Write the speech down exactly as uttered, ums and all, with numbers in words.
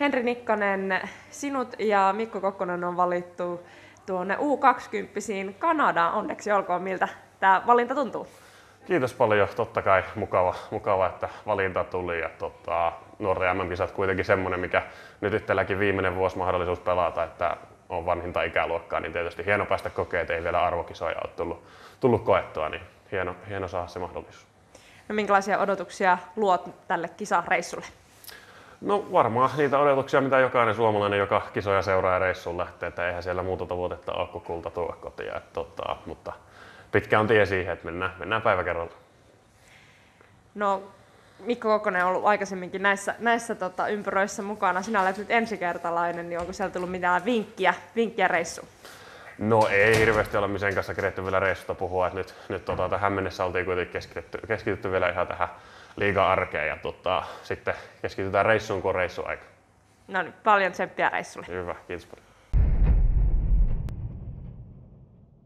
Henri Nikkanen, sinut ja Mikko Kokkonen on valittu tuonne U kaksikymmentiin Kanadaan. Onneksi olkoon, miltä tämä valinta tuntuu? Kiitos paljon. Totta kai mukava, mukava että valinta tuli. Ja tota, nuorten M M-kisat kuitenkin semmoinen, mikä nyt itselläkin viimeinen vuosi mahdollisuus pelata, että on vanhinta ikäluokkaa, niin tietysti hieno päästä kokeen, että ei vielä arvokisoja ole tullut, tullut koettua, niin hieno, hieno saada se mahdollisuus. No, minkälaisia odotuksia luot tälle kisareissulle? No varmaan niitä odotuksia, mitä jokainen suomalainen, joka kisoja seuraa ja reissuun lähtee, että eihän siellä muuta tavoitetta ole kuin kulta tuoda kotiin. Että, tota, mutta pitkä on tie siihen, että mennään, mennään päivä kerralla. No, Mikko Kokkonen on ollut aikaisemminkin näissä, näissä tota, ympyröissä mukana. Sinä olet nyt ensikertalainen, niin onko siellä tullut mitään vinkkiä, vinkkiä reissuun? No ei hirveästi ole misen kanssa keretty vielä reissusta puhua. Että nyt nyt tota, tähän mennessä oltiin kuitenkin keskitytty, keskitytty vielä ihan tähän liigan arkeen ja tota, sitten keskitytään reissuun, kun on reissuaika. No niin, paljon tsemppiä reissulle. Hyvä, kiitos paljon.